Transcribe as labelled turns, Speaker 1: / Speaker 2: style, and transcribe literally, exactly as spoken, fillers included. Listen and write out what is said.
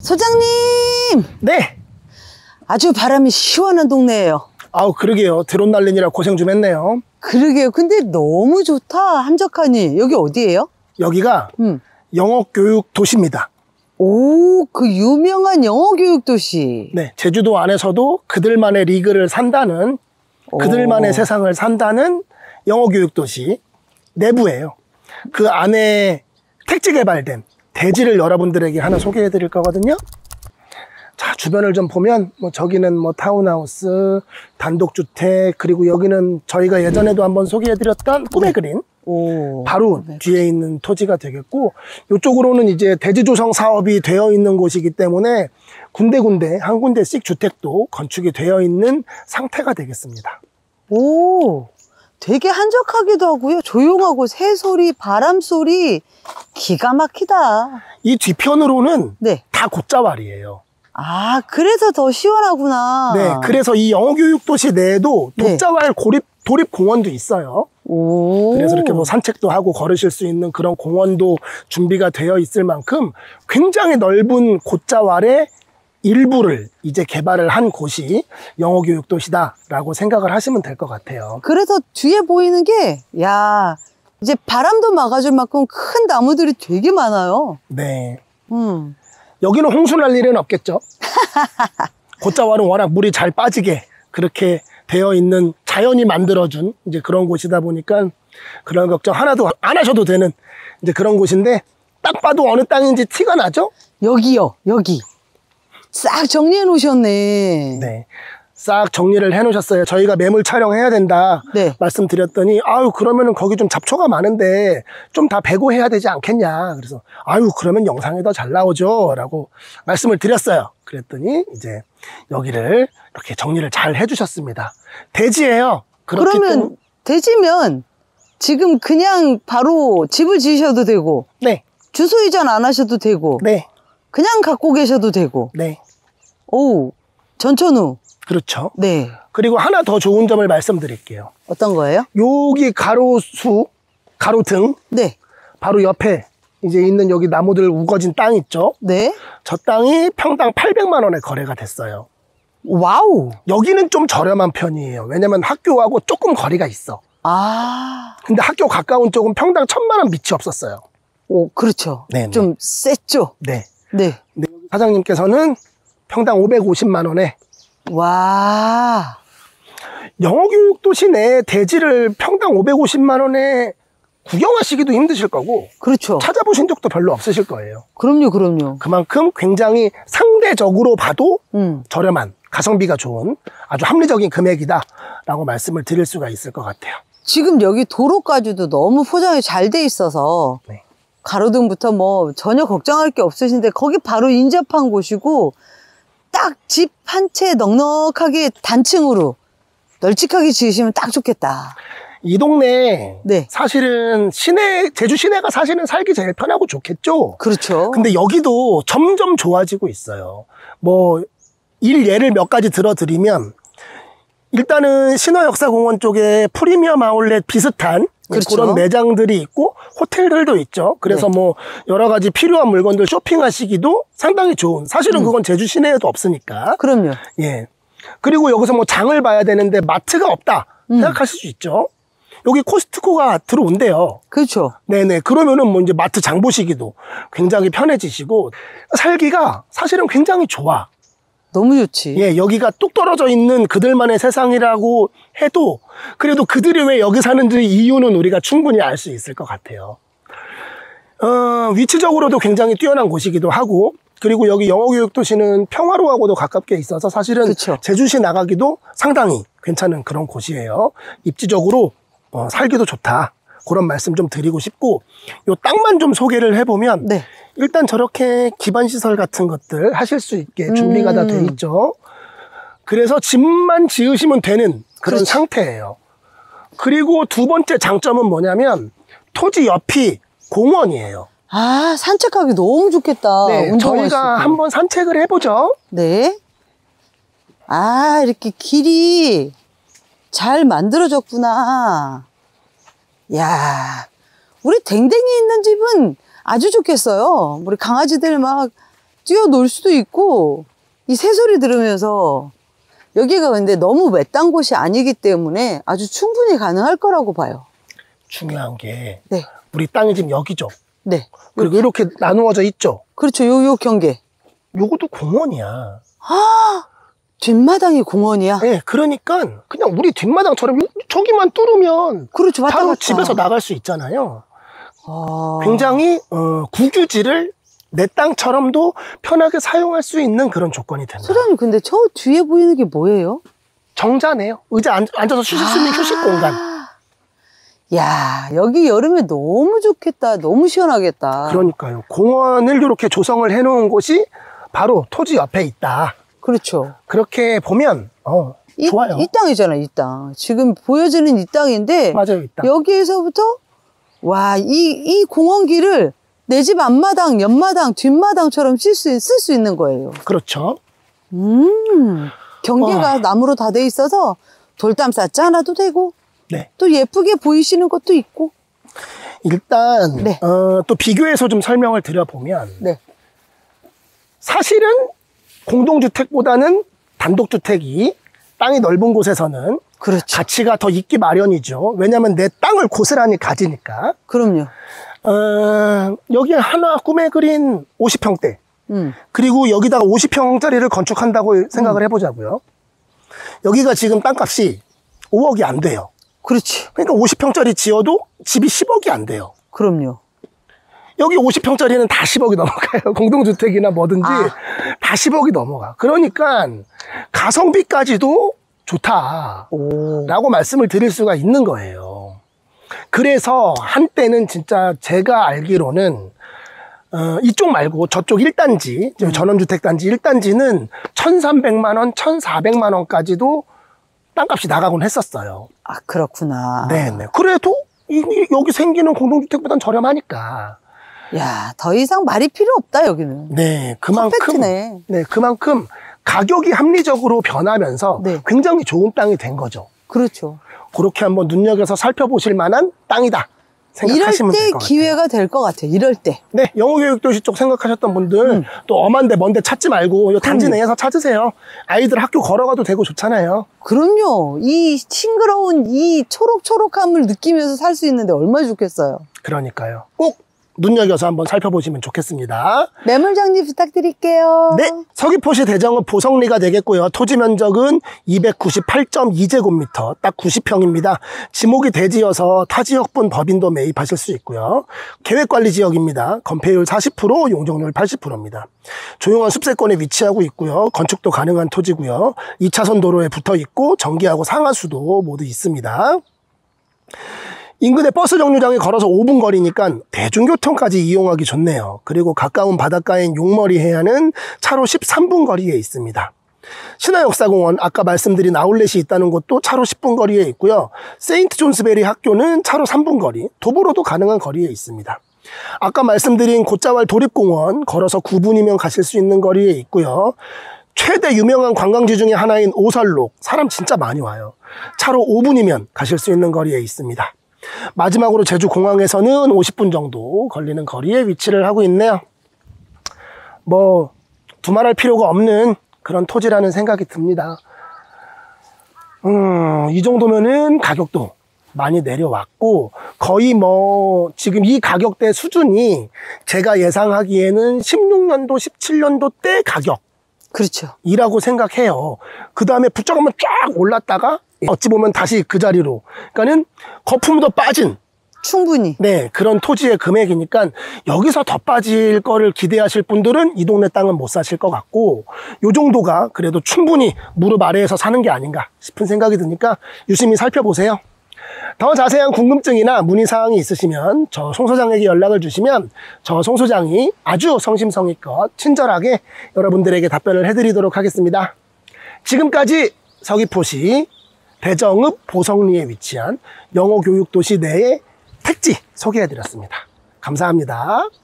Speaker 1: 소장님!
Speaker 2: 네!
Speaker 1: 아주 바람이 시원한 동네예요.
Speaker 2: 아우 그러게요. 드론 날리느라 고생 좀 했네요.
Speaker 1: 그러게요. 근데 너무 좋다. 한적하니. 여기 어디예요?
Speaker 2: 여기가 음. 영어교육 도시입니다.
Speaker 1: 오, 그 유명한 영어교육 도시.
Speaker 2: 네, 제주도 안에서도 그들만의 리그를 산다는, 오. 그들만의 세상을 산다는 영어교육 도시 내부예요. 그 안에 택지 개발된 대지를 여러분들에게 하나 소개해 드릴 거거든요. 자, 주변을 좀 보면 뭐 저기는 뭐 타운하우스, 단독주택, 그리고 여기는 저희가 예전에도 한번 소개해 드렸던 꿈의 그린. 오, 바로 네. 뒤에 있는 토지가 되겠고, 이쪽으로는 이제 대지 조성 사업이 되어 있는 곳이기 때문에 군데군데 한 군데씩 주택도 건축이 되어 있는 상태가 되겠습니다.
Speaker 1: 오, 되게 한적하기도 하고요. 조용하고 새소리, 바람소리 기가 막히다.
Speaker 2: 이 뒤편으로는 네. 다 곶자왈이에요.
Speaker 1: 아, 그래서 더 시원하구나.
Speaker 2: 네, 그래서 이 영어교육도시 내에도 돛자왈 네. 고립, 도립공원도 있어요. 오. 그래서 이렇게 뭐 산책도 하고 걸으실 수 있는 그런 공원도 준비가 되어 있을 만큼 굉장히 넓은 곶자왈의 일부를 이제 개발을 한 곳이 영어교육도시다라고 생각을 하시면 될 것 같아요.
Speaker 1: 그래서 뒤에 보이는 게, 야, 이제 바람도 막아줄 만큼 큰 나무들이 되게 많아요.
Speaker 2: 네. 음. 여기는 홍수 날 일은 없겠죠. 곶자왈은 워낙 물이 잘 빠지게 그렇게 되어 있는 자연이 만들어준 이제 그런 곳이다 보니까 그런 걱정 하나도 안 하셔도 되는 이제 그런 곳인데, 딱 봐도 어느 땅인지 티가 나죠?
Speaker 1: 여기요, 여기. 싹 정리해 놓으셨네.
Speaker 2: 네. 싹 정리를 해 놓으셨어요. 저희가 매물 촬영해야 된다 네. 말씀드렸더니, 아유 그러면은 거기 좀 잡초가 많은데 좀 다 배고해야 되지 않겠냐. 그래서 아유 그러면 영상에 더 잘 나오죠 라고 말씀을 드렸어요. 그랬더니 이제 여기를 이렇게 정리를 잘 해주셨습니다. 대지예요.
Speaker 1: 그러면 또... 대지면 지금 그냥 바로 집을 지으셔도 되고, 네. 주소 이전 안 하셔도 되고, 네. 그냥 갖고 계셔도 되고, 네. 오, 전천후.
Speaker 2: 그렇죠.
Speaker 1: 네.
Speaker 2: 그리고 하나 더 좋은 점을 말씀드릴게요.
Speaker 1: 어떤 거예요?
Speaker 2: 여기 가로수, 가로등. 네. 바로 옆에 이제 있는 여기 나무들 우거진 땅 있죠? 네. 저 땅이 평당 팔백만 원에 거래가 됐어요.
Speaker 1: 와우.
Speaker 2: 여기는 좀 저렴한 편이에요. 왜냐면 학교하고 조금 거리가 있어.
Speaker 1: 아.
Speaker 2: 근데 학교 가까운 쪽은 평당 천만 원 밑이 없었어요.
Speaker 1: 오, 그렇죠. 네네. 좀 셌죠?
Speaker 2: 네. 네. 네. 사장님께서는 평당 오백오십만 원에.
Speaker 1: 와.
Speaker 2: 영어교육도시 내 대지를 평당 오백오십만 원에 구경하시기도 힘드실 거고,
Speaker 1: 그렇죠.
Speaker 2: 찾아보신 적도 별로 없으실 거예요.
Speaker 1: 그럼요, 그럼요.
Speaker 2: 그만큼 굉장히 상대적으로 봐도 음. 저렴한, 가성비가 좋은 아주 합리적인 금액이다 라고 말씀을 드릴 수가 있을 것 같아요.
Speaker 1: 지금 여기 도로까지도 너무 포장이 잘 돼 있어서 네. 가로등부터 뭐 전혀 걱정할 게 없으신데, 거기 바로 인접한 곳이고 딱 집 한 채 넉넉하게 단층으로 널찍하게 지으시면 딱 좋겠다.
Speaker 2: 이 동네 네. 사실은 시내, 제주 시내가 사실은 살기 제일 편하고 좋겠죠.
Speaker 1: 그렇죠. 근데
Speaker 2: 여기도 점점 좋아지고 있어요. 뭐 일 예를 몇 가지 들어드리면, 일단은 신화역사공원 쪽에 프리미엄 아울렛 비슷한 그렇죠. 그런 매장들이 있고 호텔들도 있죠. 그래서 네. 뭐 여러 가지 필요한 물건들 쇼핑하시기도 상당히 좋은, 사실은 음. 그건 제주 시내에도 없으니까.
Speaker 1: 그럼요.
Speaker 2: 예. 그리고 여기서 뭐 장을 봐야 되는데 마트가 없다 음. 생각하실 수 있죠. 여기 코스트코가 들어온대요.
Speaker 1: 그렇죠.
Speaker 2: 네네. 그러면은 뭐 이제 마트 장 보시기도 굉장히 편해지시고, 살기가 사실은 굉장히 좋아.
Speaker 1: 너무 좋지.
Speaker 2: 예, 여기가 뚝 떨어져 있는 그들만의 세상이라고 해도 그래도 그들이 왜 여기 사는지 이유는 우리가 충분히 알 수 있을 것 같아요. 어, 위치적으로도 굉장히 뛰어난 곳이기도 하고, 그리고 여기 영어교육도시는 평화로하고도 가깝게 있어서 사실은 그쵸. 제주시 나가기도 상당히 괜찮은 그런 곳이에요. 입지적으로 어, 살기도 좋다. 그런 말씀 좀 드리고 싶고, 요 땅만 좀 소개를 해보면 네. 일단 저렇게 기반시설 같은 것들 하실 수 있게 준비가 음. 다 돼 있죠. 그래서 집만 지으시면 되는 그런 그렇지. 상태예요. 그리고 두 번째 장점은 뭐냐면 토지 옆이 공원이에요.
Speaker 1: 아, 산책하기 너무 좋겠다.
Speaker 2: 네, 저희가 한번 산책을 해보죠.
Speaker 1: 네. 아, 이렇게 길이 잘 만들어졌구나. 야, 우리 댕댕이 있는 집은 아주 좋겠어요. 우리 강아지들 막 뛰어놀 수도 있고, 이 새소리 들으면서 여기가 근데 너무 외딴 곳이 아니기 때문에 아주 충분히 가능할 거라고 봐요.
Speaker 2: 중요한 게
Speaker 1: 네.
Speaker 2: 우리 땅이 지금 여기죠.
Speaker 1: 네.
Speaker 2: 그리고 이렇게 나누어져 있죠.
Speaker 1: 그렇죠. 요, 요 경계.
Speaker 2: 요것도 공원이야.
Speaker 1: 아, 뒷마당이 공원이야?
Speaker 2: 네, 그러니까 그냥 우리 뒷마당처럼 요- 저기만 뚫으면
Speaker 1: 그렇죠. 왔다
Speaker 2: 바로
Speaker 1: 갔다.
Speaker 2: 집에서 나갈 수 있잖아요.
Speaker 1: 아...
Speaker 2: 굉장히 어, 국유지를 내 땅처럼도 편하게 사용할 수 있는 그런 조건이 된다.
Speaker 1: 소장님, 근데 저 뒤에 보이는 게 뭐예요?
Speaker 2: 정자네요. 의자 앉, 앉아서 쉬실 수 있는 휴식 공간.
Speaker 1: 야, 여기 여름에 너무 좋겠다. 너무 시원하겠다.
Speaker 2: 그러니까요. 공원을 이렇게 조성을 해놓은 곳이 바로 토지 옆에 있다.
Speaker 1: 그렇죠.
Speaker 2: 그렇게 보면 어,
Speaker 1: 이,
Speaker 2: 좋아요.
Speaker 1: 이 땅이잖아, 이 땅. 지금 보여지는 이 땅인데
Speaker 2: 맞아요, 이 땅.
Speaker 1: 여기에서부터 와, 이, 이 공원길을 내 집 앞마당, 옆마당, 뒷마당처럼 쓸 수, 쓸 수 있는 거예요.
Speaker 2: 그렇죠.
Speaker 1: 음, 경계가
Speaker 2: 와.
Speaker 1: 나무로 다 돼 있어서 돌담 쌓지 않아도 되고
Speaker 2: 네.
Speaker 1: 또 예쁘게 보이시는 것도 있고.
Speaker 2: 일단
Speaker 1: 네.
Speaker 2: 어, 또 비교해서 좀 설명을 드려보면
Speaker 1: 네.
Speaker 2: 사실은 공동주택보다는 단독주택이 땅이 넓은 곳에서는
Speaker 1: 그렇죠.
Speaker 2: 가치가 더 있기 마련이죠. 왜냐하면 내 땅을 고스란히 가지니까.
Speaker 1: 그럼요.
Speaker 2: 어, 여기 하나 꿈에 그린 오십 평대.
Speaker 1: 음.
Speaker 2: 그리고 여기다가 오십 평짜리를 건축한다고 생각을 해보자고요. 여기가 지금 땅값이 오억이 안 돼요.
Speaker 1: 그렇지.
Speaker 2: 그러니까 오십 평짜리 지어도 집이 십억이 안 돼요.
Speaker 1: 그럼요.
Speaker 2: 여기 오십 평짜리는 다 십억이 넘어가요. 공동주택이나 뭐든지
Speaker 1: 아.
Speaker 2: 다 십억이 넘어가. 그러니까 가성비까지도 좋다
Speaker 1: 오.
Speaker 2: 라고 말씀을 드릴 수가 있는 거예요. 그래서 한때는 진짜 제가 알기로는 어, 이쪽 말고 저쪽 일 단지,
Speaker 1: 음.
Speaker 2: 전원주택단지 일 단지는 천삼백만 원, 천사백만 원까지도 땅값이 나가곤 했었어요.
Speaker 1: 아, 그렇구나.
Speaker 2: 네네. 그래도 이, 이, 여기 생기는 공동주택보단 저렴하니까.
Speaker 1: 야, 더 이상 말이 필요 없다, 여기는.
Speaker 2: 네, 그만큼.
Speaker 1: 퍼펙트네.
Speaker 2: 네, 그만큼 가격이 합리적으로 변하면서
Speaker 1: 네.
Speaker 2: 굉장히 좋은 땅이 된 거죠.
Speaker 1: 그렇죠.
Speaker 2: 그렇게 한번 눈여겨서 살펴보실 만한 땅이다
Speaker 1: 이럴
Speaker 2: 생각하시면 될
Speaker 1: 때
Speaker 2: 것 같아요.
Speaker 1: 기회가 될 것 같아요. 이럴 때.
Speaker 2: 네, 영어교육도시 쪽 생각하셨던 분들
Speaker 1: 음.
Speaker 2: 또 엄한데 먼데 찾지 말고 이 단지
Speaker 1: 그럼요.
Speaker 2: 내에서 찾으세요. 아이들 학교 걸어가도 되고 좋잖아요.
Speaker 1: 그럼요. 이 싱그러운 이 초록초록함을 느끼면서 살 수 있는데 얼마나 좋겠어요.
Speaker 2: 그러니까요. 꼭 눈여겨서 한번 살펴보시면 좋겠습니다.
Speaker 1: 매물 정리 부탁드릴게요.
Speaker 2: 네, 서귀포시 대정읍 보성리가 되겠고요. 토지 면적은 이백구십팔 점 이 제곱미터, 딱 구십 평입니다. 지목이 대지여서 타지역분 법인도 매입하실 수 있고요. 계획관리지역입니다. 건폐율 사십 퍼센트, 용적률 팔십 퍼센트입니다. 조용한 숲세권에 위치하고 있고요. 건축도 가능한 토지고요. 이 차선 도로에 붙어 있고 전기하고 상하수도 모두 있습니다. 인근에 버스 정류장에 걸어서 오 분 거리니까 대중교통까지 이용하기 좋네요. 그리고 가까운 바닷가인 용머리 해안은 차로 십삼 분 거리에 있습니다. 신화역사공원, 아까 말씀드린 아울렛이 있다는 곳도 차로 십 분 거리에 있고요. 세인트 존스베리 학교는 차로 삼 분 거리, 도보로도 가능한 거리에 있습니다. 아까 말씀드린 곶자왈 도립공원, 걸어서 구 분이면 가실 수 있는 거리에 있고요. 최대 유명한 관광지 중에 하나인 오설록, 사람 진짜 많이 와요. 차로 오 분이면 가실 수 있는 거리에 있습니다. 마지막으로 제주공항에서는 오십 분 정도 걸리는 거리에 위치를 하고 있네요. 뭐 두말할 필요가 없는 그런 토지라는 생각이 듭니다. 음, 이 정도면은 가격도 많이 내려왔고 거의 뭐 지금 이 가격대 수준이 제가 예상하기에는 십육 년도, 십칠 년도 때 가격
Speaker 1: 그렇죠.
Speaker 2: 이라고 생각해요. 그 다음에 부쩍 한번 쫙 올랐다가 어찌 보면 다시 그 자리로, 그러니까는 거품도 빠진
Speaker 1: 충분히.
Speaker 2: 네, 그런 토지의 금액이니까 여기서 더 빠질 거를 기대하실 분들은 이 동네 땅은 못 사실 것 같고, 요 정도가 그래도 충분히 무릎 아래에서 사는 게 아닌가 싶은 생각이 드니까 유심히 살펴보세요. 더 자세한 궁금증이나 문의사항이 있으시면 저 송 소장에게 연락을 주시면 저 송 소장이 아주 성심성의껏 친절하게 여러분들에게 답변을 해드리도록 하겠습니다. 지금까지 서귀포시 대정읍 보성리에 위치한 영어교육도시 내의 택지 소개해드렸습니다. 감사합니다.